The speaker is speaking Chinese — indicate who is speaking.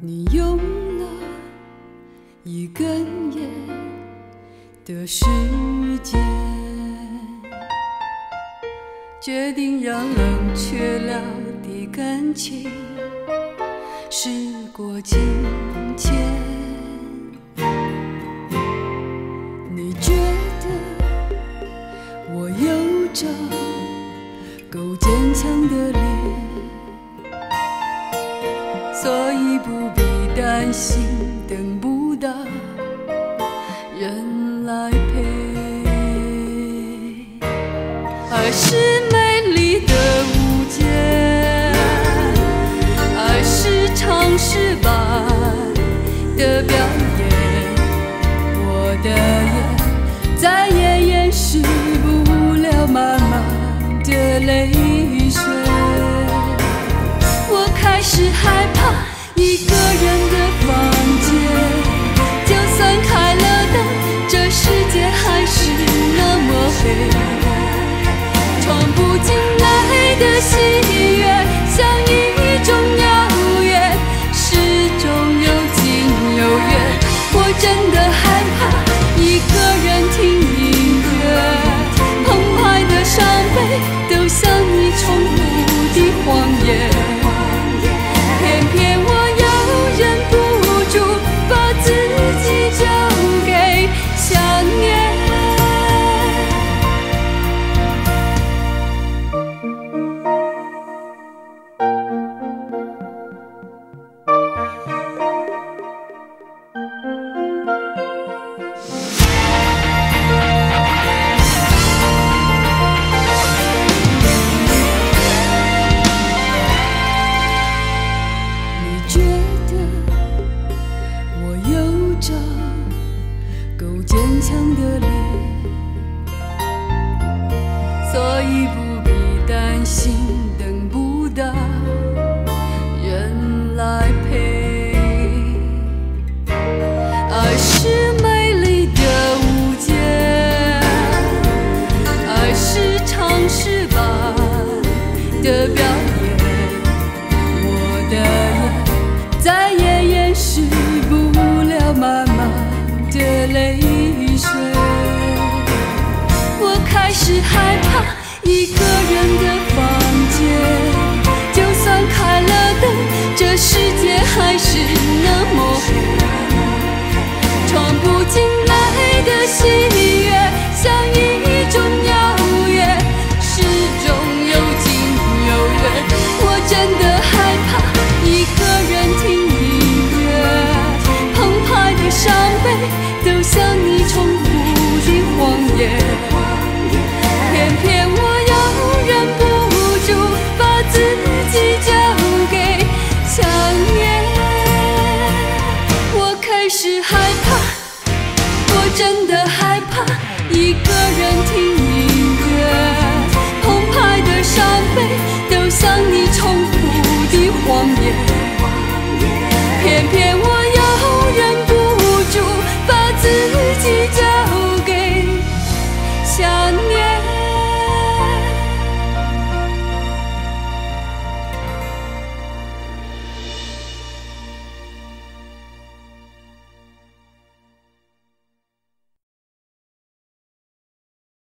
Speaker 1: 你用了一根烟的时间，决定让冷却了的感情时过境迁。你觉得我有着够坚强的脸，所以不必担心等不到人来陪。爱是美丽的舞阶，爱是唱诗般的表演，我的眼再也掩饰不了满满的泪水。我开始害怕一个人的房间，就算开了灯，这世界还是那么黑。闯不进来的喜悦，像一种遥远，始终有近有远。我真的害怕一个人听音乐，澎湃的伤悲都像你重复的谎言。偏偏我又忍不住把自己交给想念。害怕一个人